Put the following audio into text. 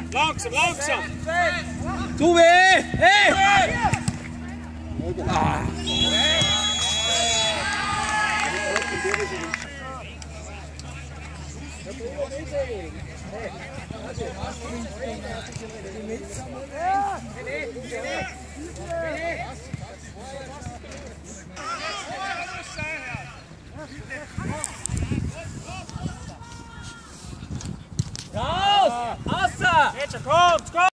Langsam, langsam! Du weh! Hey! Ah. Raus! Außer! Jetzt kommt, kommt!